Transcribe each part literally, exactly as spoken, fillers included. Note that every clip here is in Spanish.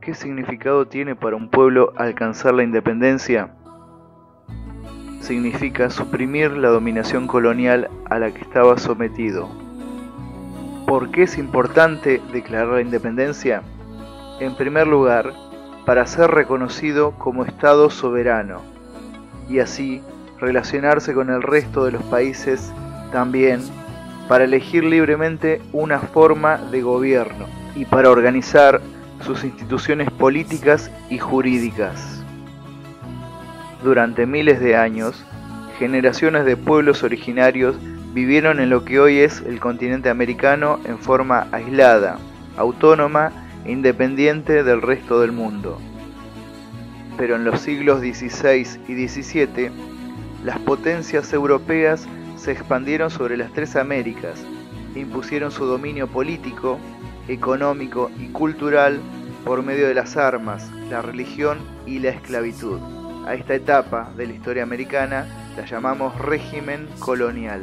¿Qué significado tiene para un pueblo alcanzar la independencia? Significa suprimir la dominación colonial a la que estaba sometido. ¿Por qué es importante declarar la independencia? En primer lugar, para ser reconocido como Estado soberano y así relacionarse con el resto de los países, también para elegir libremente una forma de gobierno y para organizar sus instituciones políticas y jurídicas. Durante miles de años, generaciones de pueblos originarios vivieron en lo que hoy es el continente americano en forma aislada, autónoma e independiente del resto del mundo. Pero en los siglos dieciséis y diecisiete, las potencias europeas se expandieron sobre las tres Américas e impusieron su dominio político, económico y cultural por medio de las armas, la religión y la esclavitud. A esta etapa de la historia americana la llamamos régimen colonial.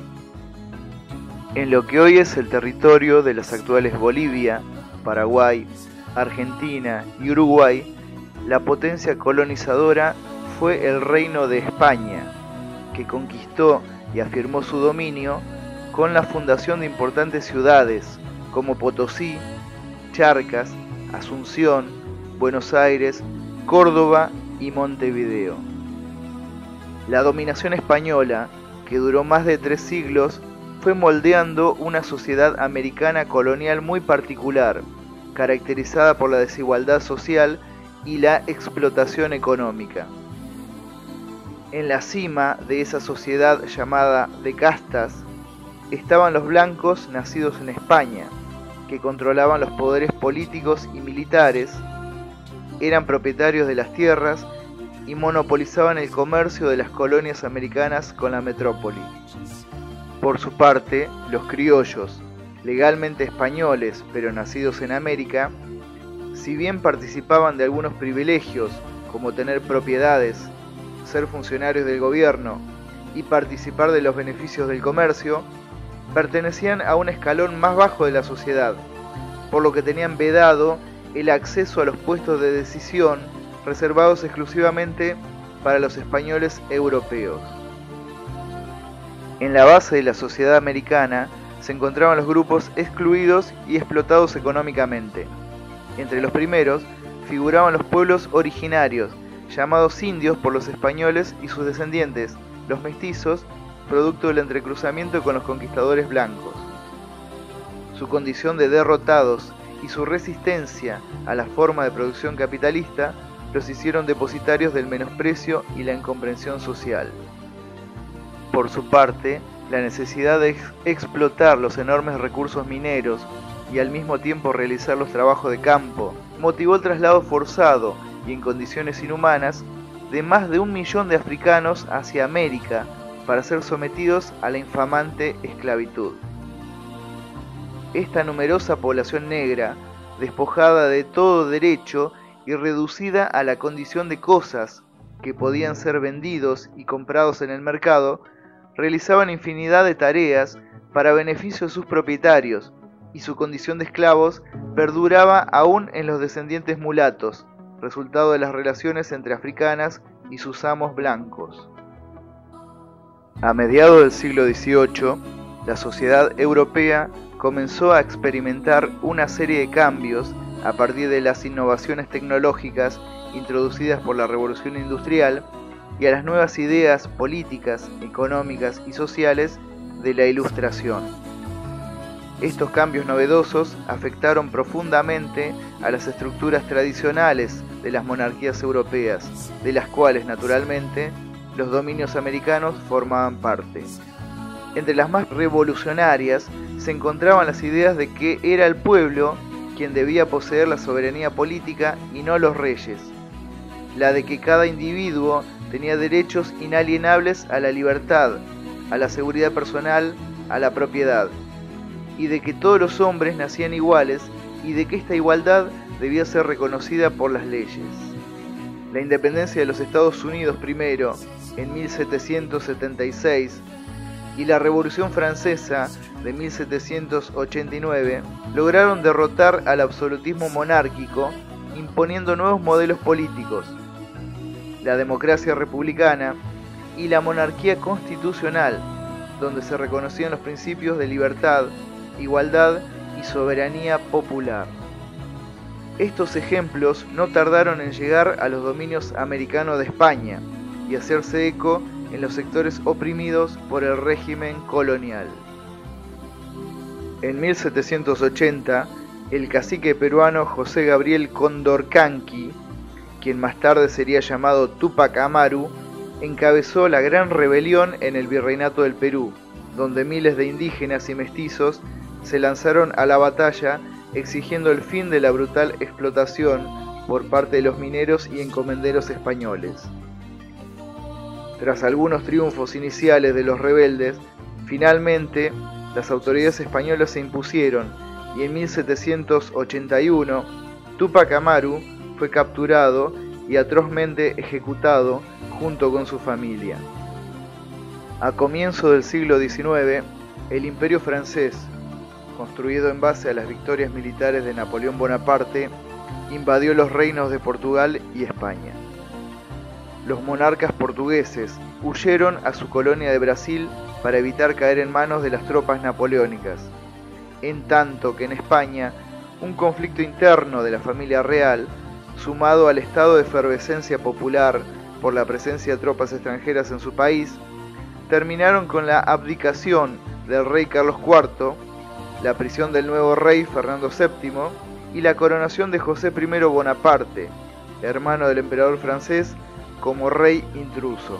En lo que hoy es el territorio de las actuales Bolivia, Paraguay, Argentina y Uruguay, la potencia colonizadora fue el Reino de España, que conquistó y afirmó su dominio con la fundación de importantes ciudades como Potosí, Charcas, Asunción, Buenos Aires, Córdoba y Montevideo. La dominación española, que duró más de tres siglos, fue moldeando una sociedad americana colonial muy particular, caracterizada por la desigualdad social y la explotación económica. En la cima de esa sociedad llamada de castas estaban los blancos nacidos en España, que controlaban los poderes políticos y militares, eran propietarios de las tierras y monopolizaban el comercio de las colonias americanas con la metrópoli. Por su parte, los criollos, legalmente españoles pero nacidos en América, si bien participaban de algunos privilegios como tener propiedades, ser funcionarios del gobierno y participar de los beneficios del comercio, pertenecían a un escalón más bajo de la sociedad, por lo que tenían vedado el acceso a los puestos de decisión reservados exclusivamente para los españoles europeos. En la base de la sociedad americana se encontraban los grupos excluidos y explotados económicamente. Entre los primeros figuraban los pueblos originarios, llamados indios por los españoles y sus descendientes, los mestizos, producto del entrecruzamiento con los conquistadores blancos. Su condición de derrotados y su resistencia a la forma de producción capitalista los hicieron depositarios del menosprecio y la incomprensión social. Por su parte, la necesidad de ex explotar los enormes recursos mineros y al mismo tiempo realizar los trabajos de campo motivó el traslado forzado y en condiciones inhumanas de más de un millón de africanos hacia América para ser sometidos a la infamante esclavitud. Esta numerosa población negra, despojada de todo derecho y reducida a la condición de cosas que podían ser vendidos y comprados en el mercado, realizaban infinidad de tareas para beneficio de sus propietarios, y su condición de esclavos perduraba aún en los descendientes mulatos, resultado de las relaciones entre africanas y sus amos blancos. A mediados del siglo dieciocho, la sociedad europea comenzó a experimentar una serie de cambios a partir de las innovaciones tecnológicas introducidas por la Revolución Industrial y a las nuevas ideas políticas, económicas y sociales de la Ilustración. Estos cambios novedosos afectaron profundamente a las estructuras tradicionales de las monarquías europeas, de las cuales, naturalmente, los dominios americanos formaban parte. Entre las más revolucionarias se encontraban las ideas de que era el pueblo quien debía poseer la soberanía política y no los reyes, la de que cada individuo tenía derechos inalienables a la libertad, a la seguridad personal, a la propiedad, y de que todos los hombres nacían iguales y de que esta igualdad debía ser reconocida por las leyes. La independencia de los Estados Unidos primero, en mil setecientos setenta y seis, y la Revolución Francesa de mil setecientos ochenta y nueve lograron derrotar al absolutismo monárquico imponiendo nuevos modelos políticos, la democracia republicana y la monarquía constitucional, donde se reconocían los principios de libertad, igualdad y soberanía popular. Estos ejemplos no tardaron en llegar a los dominios americanos de España y hacerse eco en los sectores oprimidos por el régimen colonial. En mil setecientos ochenta, el cacique peruano José Gabriel Condorcanqui, quien más tarde sería llamado Túpac Amaru, encabezó la gran rebelión en el Virreinato del Perú, donde miles de indígenas y mestizos se lanzaron a la batalla exigiendo el fin de la brutal explotación por parte de los mineros y encomenderos españoles. Tras algunos triunfos iniciales de los rebeldes, finalmente las autoridades españolas se impusieron y en mil setecientos ochenta y uno Túpac Amaru fue capturado y atrozmente ejecutado junto con su familia. A comienzo del siglo diecinueve, el Imperio francés, construido en base a las victorias militares de Napoleón Bonaparte, invadió los reinos de Portugal y España. Los monarcas portugueses huyeron a su colonia de Brasil para evitar caer en manos de las tropas napoleónicas, en tanto que en España un conflicto interno de la familia real, sumado al estado de efervescencia popular por la presencia de tropas extranjeras en su país, terminaron con la abdicación del rey Carlos cuarto, la prisión del nuevo rey Fernando séptimo y la coronación de José primero Bonaparte, hermano del emperador francés, como rey intruso.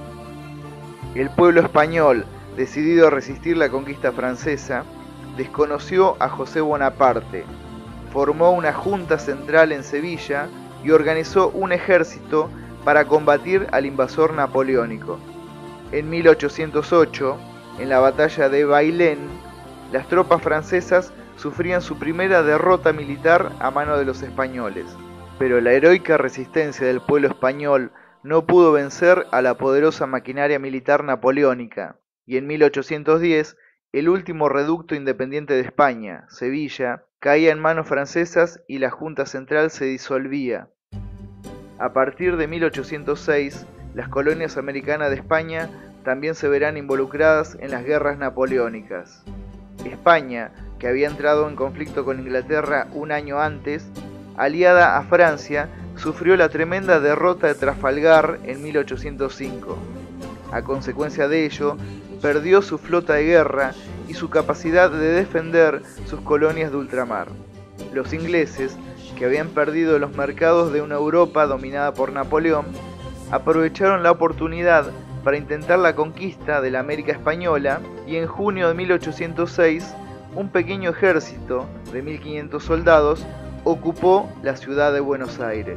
El pueblo español, decidido a resistir la conquista francesa, desconoció a José Bonaparte, formó una junta central en Sevilla y organizó un ejército para combatir al invasor napoleónico. En mil ochocientos ocho, en la batalla de Bailén, las tropas francesas sufrían su primera derrota militar a mano de los españoles, pero la heroica resistencia del pueblo español no pudo vencer a la poderosa maquinaria militar napoleónica, y en mil ochocientos diez, el último reducto independiente de España, Sevilla, caía en manos francesas y la Junta Central se disolvía. A partir de mil ochocientos seis, las colonias americanas de España también se verán involucradas en las guerras napoleónicas. España, que había entrado en conflicto con Inglaterra un año antes, aliada a Francia, sufrió la tremenda derrota de Trafalgar en mil ochocientos cinco. A consecuencia de ello, perdió su flota de guerra y su capacidad de defender sus colonias de ultramar. Los ingleses, que habían perdido los mercados de una Europa dominada por Napoleón, aprovecharon la oportunidad para intentar la conquista de la América española y en junio de mil ochocientos seis, un pequeño ejército de mil quinientos soldados ocupó la ciudad de Buenos Aires.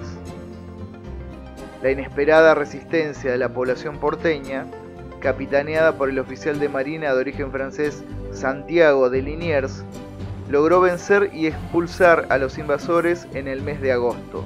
La inesperada resistencia de la población porteña, capitaneada por el oficial de marina de origen francés Santiago de Liniers, logró vencer y expulsar a los invasores en el mes de agosto.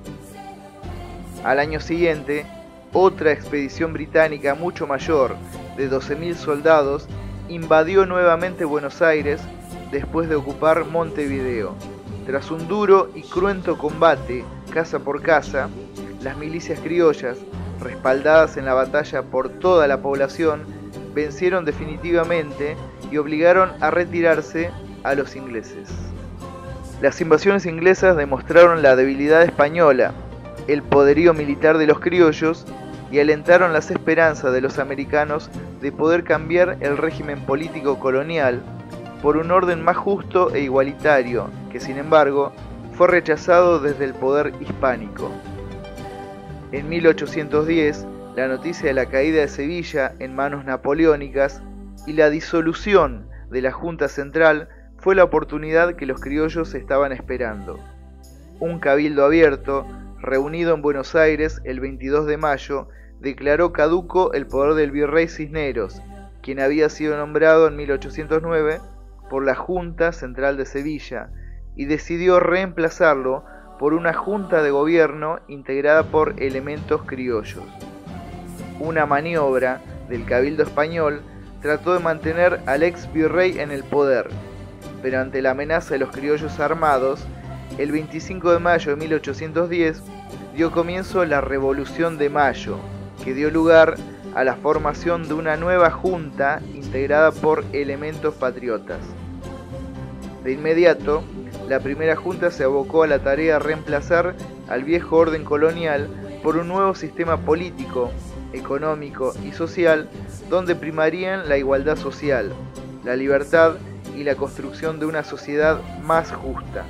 Al año siguiente, otra expedición británica mucho mayor, de doce mil soldados, invadió nuevamente Buenos Aires después de ocupar Montevideo. Tras un duro y cruento combate, casa por casa, las milicias criollas, respaldadas en la batalla por toda la población, vencieron definitivamente y obligaron a retirarse a los ingleses. Las invasiones inglesas demostraron la debilidad española, el poderío militar de los criollos y alentaron las esperanzas de los americanos de poder cambiar el régimen político colonial por un orden más justo e igualitario, que sin embargo fue rechazado desde el poder hispánico. En mil ochocientos diez, la noticia de la caída de Sevilla en manos napoleónicas y la disolución de la Junta Central fue la oportunidad que los criollos estaban esperando. Un cabildo abierto, reunido en Buenos Aires el veintidós de mayo, declaró caduco el poder del virrey Cisneros, quien había sido nombrado en mil ochocientos nueve por la Junta Central de Sevilla, y decidió reemplazarlo por una junta de gobierno integrada por elementos criollos. Una maniobra del cabildo español trató de mantener al ex virrey en el poder, pero ante la amenaza de los criollos armados, El veinticinco de mayo de mil ochocientos diez dio comienzo la Revolución de Mayo, que dio lugar a la formación de una nueva junta integrada por elementos patriotas. De inmediato, la primera junta se abocó a la tarea de reemplazar al viejo orden colonial por un nuevo sistema político, económico y social, donde primarían la igualdad social, la libertad y la construcción de una sociedad más justa.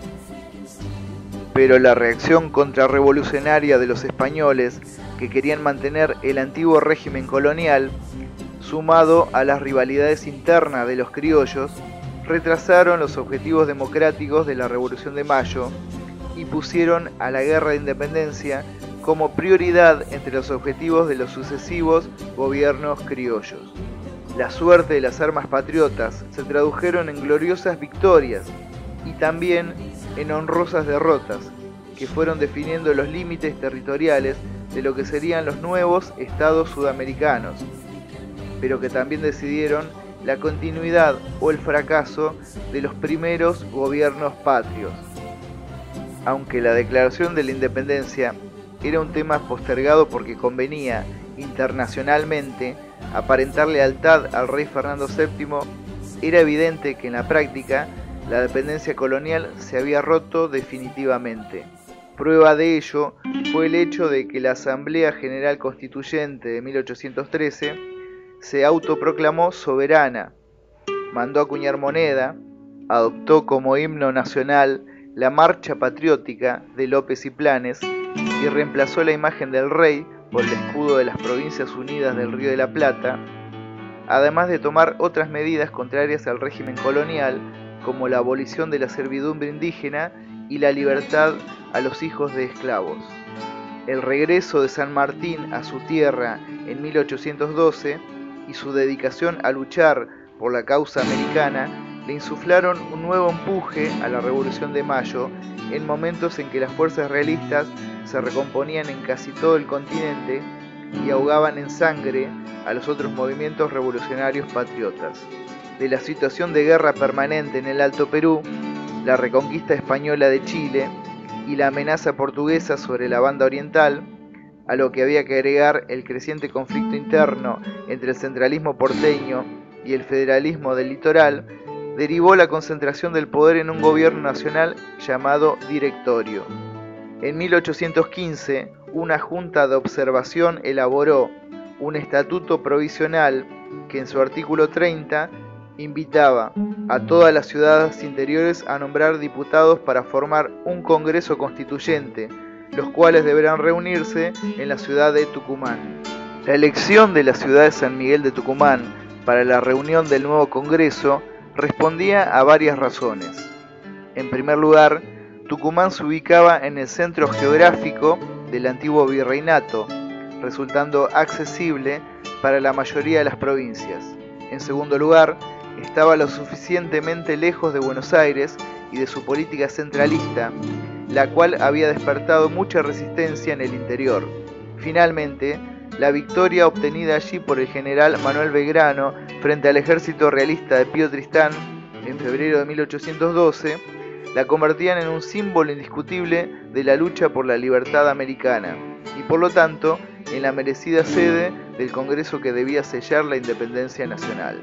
Pero la reacción contrarrevolucionaria de los españoles, que querían mantener el antiguo régimen colonial, sumado a las rivalidades internas de los criollos, retrasaron los objetivos democráticos de la Revolución de Mayo y pusieron a la guerra de independencia como prioridad entre los objetivos de los sucesivos gobiernos criollos. La suerte de las armas patriotas se tradujeron en gloriosas victorias y también en honrosas derrotas, que fueron definiendo los límites territoriales de lo que serían los nuevos estados sudamericanos, pero que también decidieron la continuidad o el fracaso de los primeros gobiernos patrios. Aunque la declaración de la independencia era un tema postergado porque convenía internacionalmente aparentar lealtad al rey Fernando séptimo, era evidente que en la práctica la dependencia colonial se había roto definitivamente. Prueba de ello fue el hecho de que la Asamblea General Constituyente de mil ochocientos trece se autoproclamó soberana, mandó acuñar moneda, adoptó como himno nacional la Marcha Patriótica de López y Planes y reemplazó la imagen del rey por el escudo de las Provincias Unidas del Río de la Plata, además de tomar otras medidas contrarias al régimen colonial, como la abolición de la servidumbre indígena y la libertad a los hijos de esclavos. El regreso de San Martín a su tierra en mil ochocientos doce y su dedicación a luchar por la causa americana le insuflaron un nuevo empuje a la Revolución de Mayo en momentos en que las fuerzas realistas se recomponían en casi todo el continente y ahogaban en sangre a los otros movimientos revolucionarios patriotas. De la situación de guerra permanente en el Alto Perú, la reconquista española de Chile y la amenaza portuguesa sobre la banda oriental, a lo que había que agregar el creciente conflicto interno entre el centralismo porteño y el federalismo del litoral, derivó la concentración del poder en un gobierno nacional llamado Directorio. En mil ochocientos quince, una junta de observación elaboró un estatuto provisional que en su artículo treinta invitaba a todas las ciudades interiores a nombrar diputados para formar un Congreso Constituyente, los cuales deberán reunirse en la ciudad de Tucumán. La elección de la ciudad de San Miguel de Tucumán para la reunión del nuevo Congreso respondía a varias razones. En primer lugar, Tucumán se ubicaba en el centro geográfico del antiguo virreinato, resultando accesible para la mayoría de las provincias. En segundo lugar, estaba lo suficientemente lejos de Buenos Aires y de su política centralista, la cual había despertado mucha resistencia en el interior. Finalmente, la victoria obtenida allí por el general Manuel Belgrano frente al ejército realista de Pío Tristán en febrero de mil ochocientos doce la convertían en un símbolo indiscutible de la lucha por la libertad americana y por lo tanto en la merecida sede del Congreso que debía sellar la independencia nacional.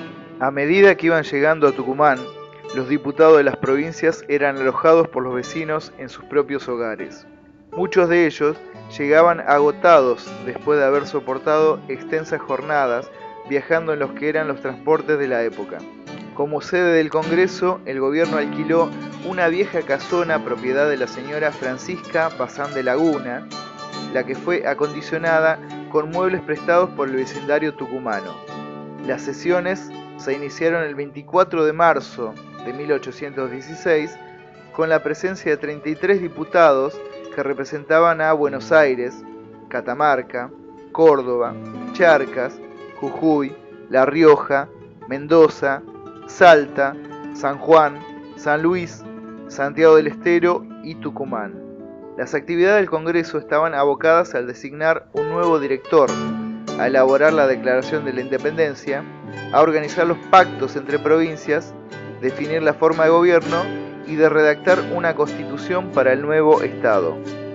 A medida que iban llegando a Tucumán, los diputados de las provincias eran alojados por los vecinos en sus propios hogares. Muchos de ellos llegaban agotados después de haber soportado extensas jornadas viajando en los que eran los transportes de la época. Como sede del Congreso, el gobierno alquiló una vieja casona propiedad de la señora Francisca Bazán de Laguna, la que fue acondicionada con muebles prestados por el vecindario tucumano. Las sesiones se iniciaron el veinticuatro de marzo de mil ochocientos dieciséis con la presencia de treinta y tres diputados que representaban a Buenos Aires, Catamarca, Córdoba, Charcas, Jujuy, La Rioja, Mendoza, Salta, San Juan, San Luis, Santiago del Estero y Tucumán. Las actividades del Congreso estaban abocadas al designar un nuevo director, a elaborar la Declaración de la Independencia, a organizar los pactos entre provincias, definir la forma de gobierno y de redactar una constitución para el nuevo Estado.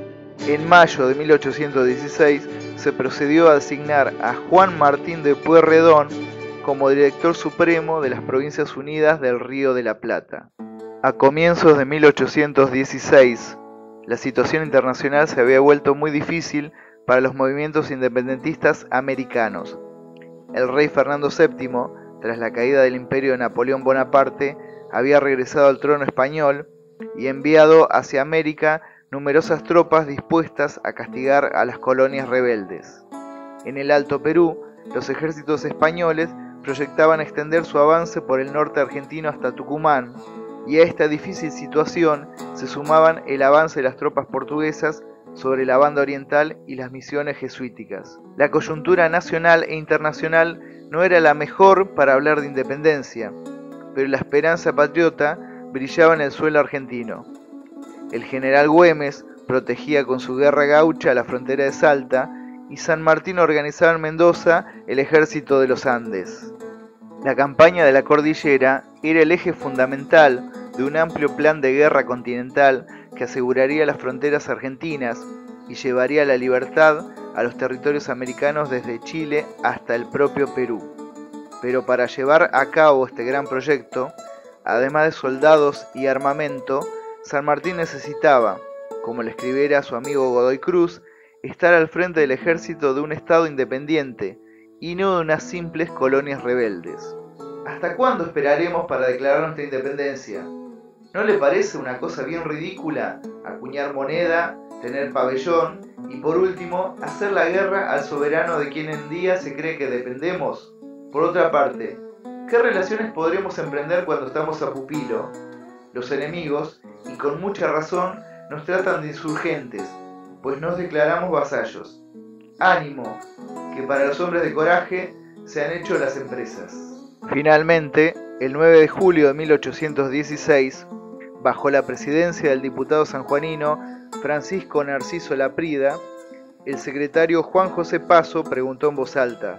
En mayo de mil ochocientos dieciséis se procedió a designar a Juan Martín de Pueyrredón como director supremo de las Provincias Unidas del Río de la Plata. A comienzos de mil ochocientos dieciséis, la situación internacional se había vuelto muy difícil para los movimientos independentistas americanos. El rey Fernando séptimo, tras la caída del imperio de Napoleón Bonaparte, había regresado al trono español y enviado hacia América numerosas tropas dispuestas a castigar a las colonias rebeldes. En el Alto Perú, los ejércitos españoles proyectaban extender su avance por el norte argentino hasta Tucumán, y a esta difícil situación se sumaban el avance de las tropas portuguesas sobre la banda oriental y las misiones jesuíticas. La coyuntura nacional e internacional no era la mejor para hablar de independencia, pero la esperanza patriota brillaba en el suelo argentino. El general Güemes protegía con su guerra gaucha la frontera de Salta y San Martín organizaba en Mendoza el ejército de los Andes. La campaña de la cordillera era el eje fundamental de un amplio plan de guerra continental que aseguraría las fronteras argentinas y llevaría la libertad a los territorios americanos desde Chile hasta el propio Perú. Pero para llevar a cabo este gran proyecto, además de soldados y armamento, San Martín necesitaba, como le escribiera su amigo Godoy Cruz, estar al frente del ejército de un estado independiente y no de unas simples colonias rebeldes. ¿Hasta cuándo esperaremos para declarar nuestra independencia? ¿No le parece una cosa bien ridícula acuñar moneda, tener pabellón y por último hacer la guerra al soberano de quien en día se cree que dependemos? Por otra parte, ¿qué relaciones podremos emprender cuando estamos a pupilo? Los enemigos, y con mucha razón, nos tratan de insurgentes, pues nos declaramos vasallos. ¡Ánimo! Que para los hombres de coraje se han hecho las empresas. Finalmente, el nueve de julio de mil ochocientos dieciséis, bajo la presidencia del diputado sanjuanino Francisco Narciso Laprida, el secretario Juan José Paso preguntó en voz alta: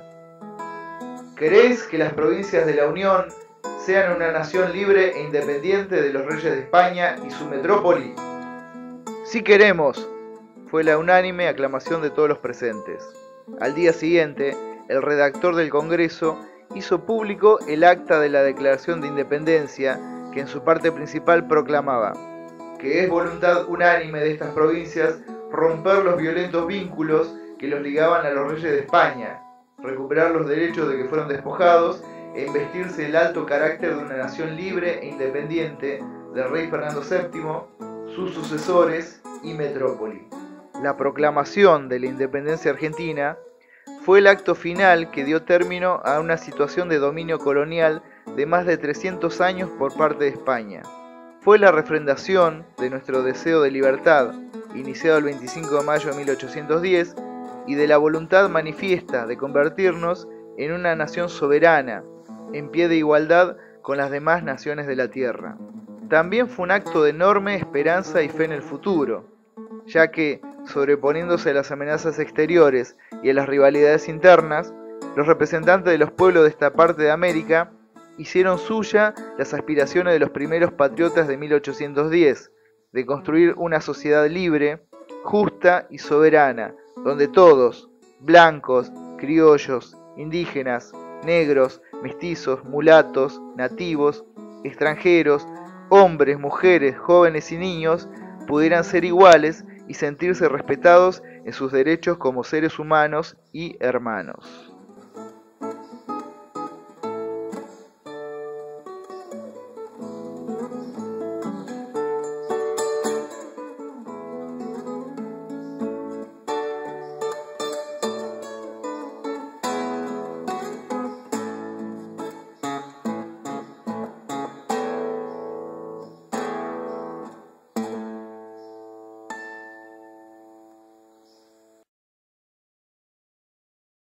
¿queréis que las provincias de la Unión sean una nación libre e independiente de los reyes de España y su metrópoli? Sí queremos, fue la unánime aclamación de todos los presentes. Al día siguiente, el redactor del Congreso hizo público el acta de la Declaración de Independencia, que en su parte principal proclamaba que es voluntad unánime de estas provincias romper los violentos vínculos que los ligaban a los reyes de España, recuperar los derechos de que fueron despojados e investirse el alto carácter de una nación libre e independiente del rey Fernando séptimo, sus sucesores y metrópoli. La proclamación de la independencia argentina fue el acto final que dio término a una situación de dominio colonial de más de trescientos años por parte de España. Fue la refrendación de nuestro deseo de libertad, iniciado el veinticinco de mayo de mil ochocientos diez, y de la voluntad manifiesta de convertirnos en una nación soberana, en pie de igualdad con las demás naciones de la tierra. También fue un acto de enorme esperanza y fe en el futuro, ya que, sobreponiéndose a las amenazas exteriores y a las rivalidades internas, los representantes de los pueblos de esta parte de América hicieron suya las aspiraciones de los primeros patriotas de mil ochocientos diez, de construir una sociedad libre, justa y soberana, donde todos, blancos, criollos, indígenas, negros, mestizos, mulatos, nativos, extranjeros, hombres, mujeres, jóvenes y niños, pudieran ser iguales y sentirse respetados en sus derechos como seres humanos y hermanos.